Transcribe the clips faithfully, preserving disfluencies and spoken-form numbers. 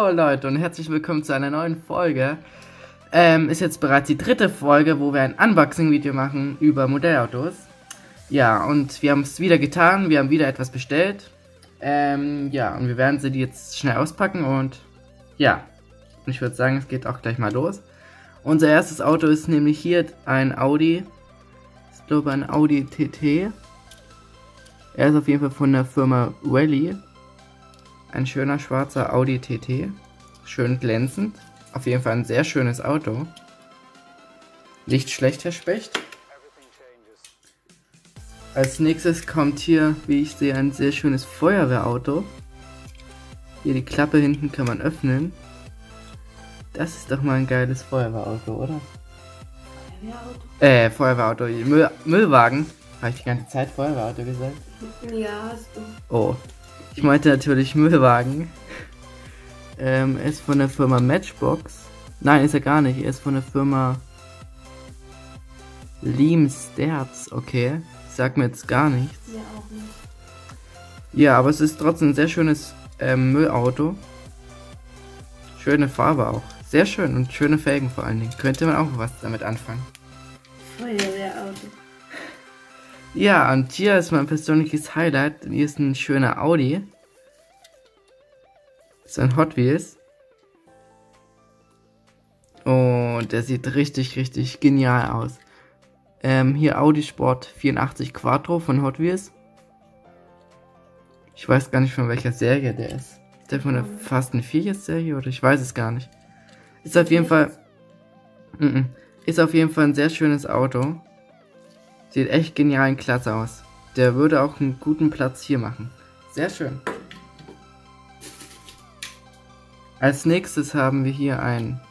Hallo Leute und herzlich willkommen zu einer neuen Folge. Ähm, ist jetzt bereits die dritte Folge, wo wir ein Unboxing-Video machen über Modellautos. Ja, und wir haben es wieder getan, wir haben wieder etwas bestellt. Ähm, ja, und wir werden sie jetzt schnell auspacken und ja, und ich würde sagen, es geht auch gleich mal los. Unser erstes Auto ist nämlich hier ein Audi, ich glaube ein Audi T T. Er ist auf jeden Fall von der Firma Rally. Ein schöner schwarzer Audi T T. Schön glänzend. Auf jeden Fall ein sehr schönes Auto. Nicht schlecht, Herr Specht. Als nächstes kommt hier, wie ich sehe, ein sehr schönes Feuerwehrauto. Hier die Klappe hinten kann man öffnen. Das ist doch mal ein geiles Feuerwehrauto, oder? Feuerwehrauto? Äh, Feuerwehrauto. Müll Müllwagen. Habe ich die ganze Zeit Feuerwehrauto gesagt? Ja, hast du. Oh. Ich meinte natürlich Müllwagen. Ähm, er ist von der Firma Matchbox. Nein, ist er gar nicht. Er ist von der Firma Limsterz. Okay. Sagt mir jetzt gar nichts. Ja, auch nicht. Ja, aber es ist trotzdem ein sehr schönes ähm, Müllauto. Schöne Farbe auch. Sehr schön und schöne Felgen vor allen Dingen. Könnte man auch was damit anfangen. Feuerwehrauto. Ja, und hier ist mein persönliches Highlight. Hier ist ein schöner Audi. Das ist ein Hot Wheels. Und der sieht richtig, richtig genial aus. Ähm, hier Audi Sport vierundachtzig Quattro von Hot Wheels. Ich weiß gar nicht, von welcher Serie der ist. Ist der von der Fast and Furious Serie oder ich weiß es gar nicht. Ist auf jeden Fall... Mm -mm, ist auf jeden Fall ein sehr schönes Auto. Sieht echt genial und klasse aus. Der würde auch einen guten Platz hier machen. Sehr schön. Als nächstes haben wir hier ein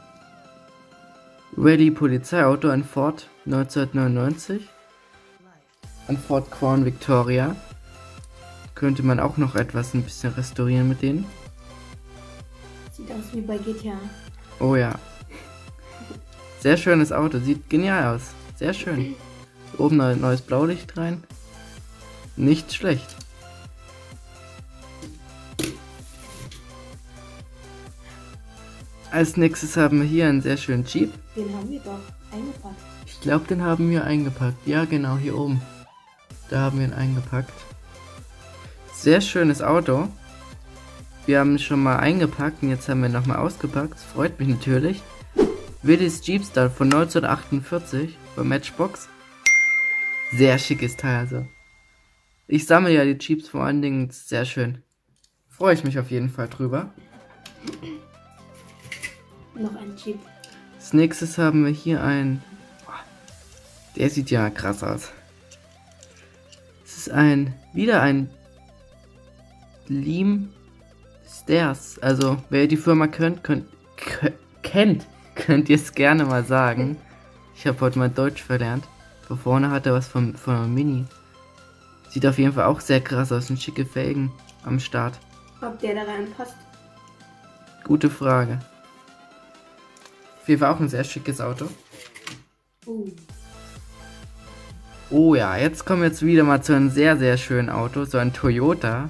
Rally Polizeiauto, ein Ford neunzehnhundertneunundneunzig. Ein Ford Crown Victoria. Könnte man auch noch etwas ein bisschen restaurieren mit denen. Sieht aus wie bei G T A. Oh ja. Sehr schönes Auto. Sieht genial aus. Sehr schön. Oben ein neues Blaulicht rein. Nicht schlecht. Als nächstes haben wir hier einen sehr schönen Jeep. Den haben wir doch eingepackt. Ich glaube, den haben wir eingepackt. Ja, genau, hier oben. Da haben wir ihn eingepackt. Sehr schönes Auto. Wir haben ihn schon mal eingepackt und jetzt haben wir ihn nochmal ausgepackt. Das freut mich natürlich. Willys Jeepstar von neunzehnhundertachtundvierzig bei Matchbox. Sehr schickes Teil, also. Ich sammle ja die Jeeps vor allen Dingen, sehr schön. Freue ich mich auf jeden Fall drüber. Noch ein Jeep. Als nächstes haben wir hier ein... Der sieht ja krass aus. Es ist ein... Wieder ein... Limsterz. Also, wer die Firma könnt, könnt, kennt, könnt ihr es gerne mal sagen. Ich habe heute mal Deutsch verlernt. Da vorne hat er was von, von einem Mini. Sieht auf jeden Fall auch sehr krass aus. Sind schicke Felgen am Start. Ob der da reinpasst? Gute Frage. Auf jeden Fall auch ein sehr schickes Auto. Uh. Oh ja, jetzt kommen wir jetzt wieder mal zu einem sehr, sehr schönen Auto. So ein Toyota.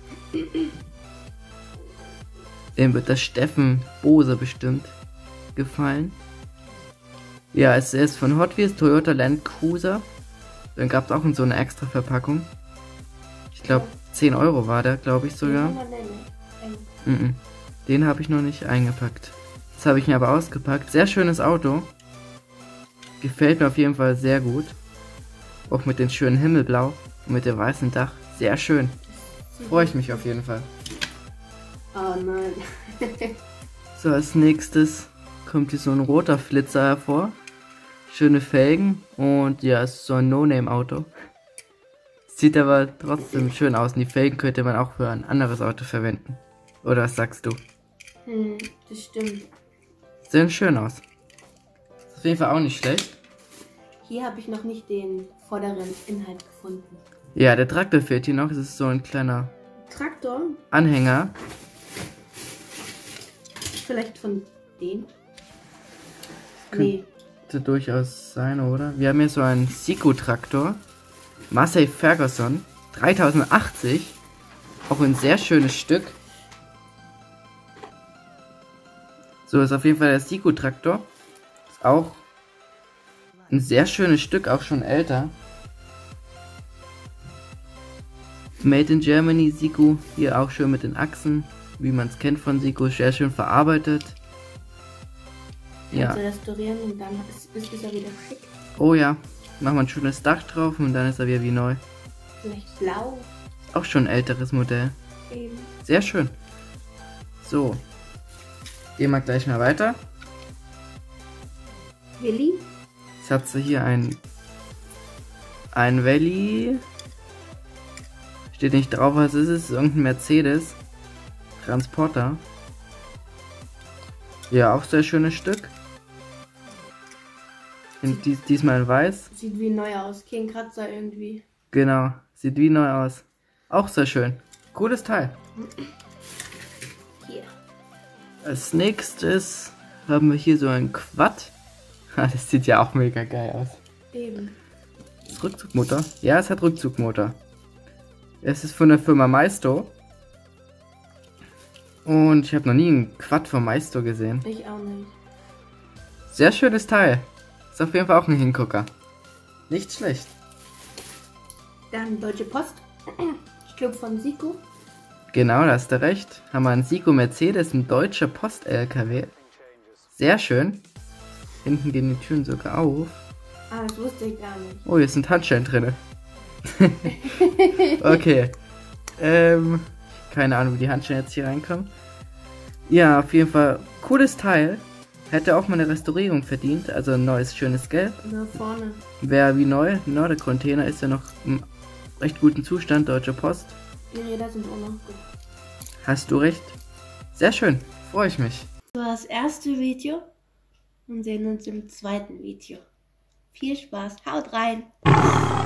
Dem wird das Steffen Bose bestimmt gefallen. Ja, es ist von Hot Wheels, Toyota Land Cruiser. Dann gab es auch in so eine extra Verpackung. Ich glaube, zehn Euro war der, glaube ich sogar. Mm -mm. Den habe ich noch nicht eingepackt. Das habe ich mir aber ausgepackt. Sehr schönes Auto. Gefällt mir auf jeden Fall sehr gut. Auch mit dem schönen Himmelblau und mit dem weißen Dach. Sehr schön. Freue ich mich auf jeden Fall. Oh nein. So, als nächstes kommt hier so ein roter Flitzer hervor. Schöne Felgen und ja, es ist so ein No-Name-Auto. Sieht aber trotzdem schön aus und die Felgen könnte man auch für ein anderes Auto verwenden. Oder was sagst du? Hm, das stimmt. Sehen schön aus. Ist auf jeden Fall auch nicht schlecht. Hier habe ich noch nicht den vorderen Inhalt gefunden. Ja, der Traktor fehlt hier noch. Es ist so ein kleiner Traktor? Anhänger. Vielleicht von denen? Nee. Könnte durchaus sein, oder? Wir haben hier so einen Siko-Traktor. Massey Ferguson. dreitausendachtzig. Auch ein sehr schönes Stück. So, ist auf jeden Fall der Siku-Traktor. Ist auch ein sehr schönes Stück, auch schon älter. Made in Germany, Siku. Hier auch schön mit den Achsen, wie man es kennt von Siku. Sehr schön verarbeitet. Ja. Also restaurieren und dann ist, ist er wieder schick. Oh ja, machen wir ein schönes Dach drauf und dann ist er wieder wie neu. Vielleicht blau. Auch schon ein älteres Modell. Eben. Sehr schön. So. Gehen wir gleich mal weiter. Willi? Jetzt hat sie hier ein ein Valley. Steht nicht drauf, was ist es? Irgendein Mercedes. Transporter. Ja, auch sehr schönes Stück. In, dies, diesmal in weiß. Sieht wie neu aus. Kein Kratzer irgendwie. Genau, sieht wie neu aus. Auch sehr schön. Cooles Teil. Hier. Als nächstes haben wir hier so ein Quad. Das sieht ja auch mega geil aus. Eben. Das Rückzugmotor? Ja, es hat Rückzugmotor. Es ist von der Firma Maisto. Und ich habe noch nie einen Quad von Maisto gesehen. Ich auch nicht. Sehr schönes Teil. Ist auf jeden Fall auch ein Hingucker. Nicht schlecht. Dann Deutsche Post. Ich glaube von Siku. Genau, da hast du recht. Haben wir einen Siku Mercedes, ein deutscher Post-L K W. Sehr schön. Hinten gehen die Türen sogar auf. Ah, das wusste ich gar nicht. Oh, hier sind Handschellen drin. Okay. Ähm, keine Ahnung, wie die Handschellen jetzt hier reinkommen. Ja, auf jeden Fall cooles Teil. Hätte auch mal eine Restaurierung verdient. Also ein neues, schönes Gelb. Nur vorne. Wäre wie neu. Genau, der Container ist ja noch im recht guten Zustand. Deutsche Post. Die Räder sind auch noch gut. Hast du recht. Sehr schön. Freue ich mich. Das war das erste Video. Und sehen uns im zweiten Video. Viel Spaß. Haut rein.